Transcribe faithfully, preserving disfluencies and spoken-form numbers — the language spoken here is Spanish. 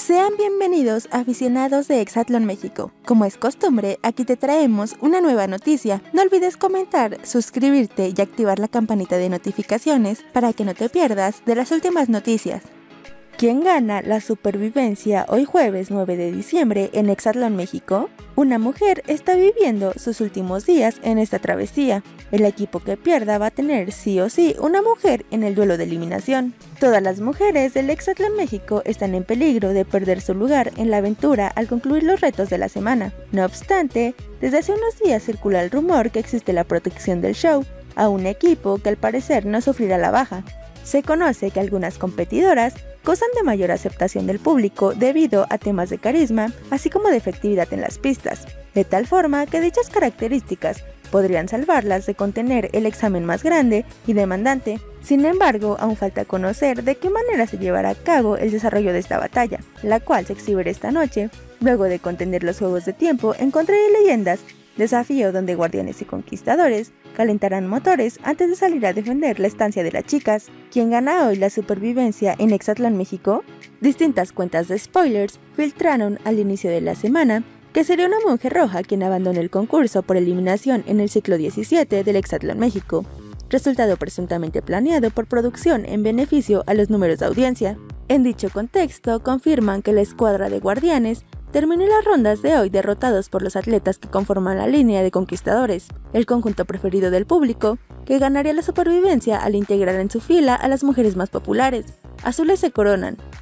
Sean bienvenidos aficionados de Hexatlón México. Como es costumbre, aquí te traemos una nueva noticia. No olvides comentar, suscribirte y activar la campanita de notificaciones para que no te pierdas de las últimas noticias. ¿Quién gana la supervivencia hoy jueves nueve de diciembre en Hexatlón México? Una mujer está viviendo sus últimos días en esta travesía. El equipo que pierda va a tener sí o sí una mujer en el duelo de eliminación. Todas las mujeres del Hexatlón México están en peligro de perder su lugar en la aventura al concluir los retos de la semana. No obstante, desde hace unos días circula el rumor que existe la protección del show a un equipo que al parecer no sufrirá la baja. Se conoce que algunas competidoras gozan de mayor aceptación del público debido a temas de carisma, así como de efectividad en las pistas, de tal forma que dichas características podrían salvarlas de contener el examen más grande y demandante. Sin embargo, aún falta conocer de qué manera se llevará a cabo el desarrollo de esta batalla, la cual se exhibirá esta noche, luego de contender los juegos de tiempo en contra de leyendas, desafío donde guardianes y conquistadores calentarán motores antes de salir a defender la estancia de las chicas. ¿Quién gana hoy la supervivencia en Hexatlón México? Distintas cuentas de spoilers filtraron al inicio de la semana que sería una monje roja quien abandone el concurso por eliminación en el ciclo diecisiete del Hexatlón México, resultado presuntamente planeado por producción en beneficio a los números de audiencia. En dicho contexto, confirman que la escuadra de guardianes terminó las rondas de hoy derrotados por los atletas que conforman la línea de conquistadores, el conjunto preferido del público, que ganaría la supervivencia al integrar en su fila a las mujeres más populares. Azules se coronan,